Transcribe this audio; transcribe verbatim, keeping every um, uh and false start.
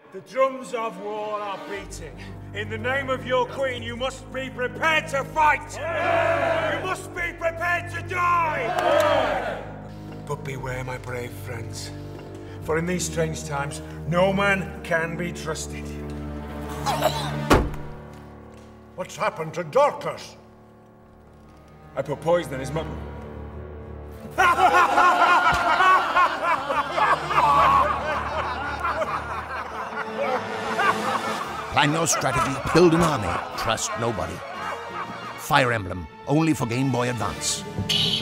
The drums of war are beating. In the name of your queen, you must be prepared to fight! Yeah. You must be prepared to die! Yeah. But beware, my brave friends. For in these strange times, no man can be trusted. What's happened to Dorcas? I put poison in his mouth. Plan your strategy, build an army, trust nobody. Fire Emblem, only for Game Boy Advance.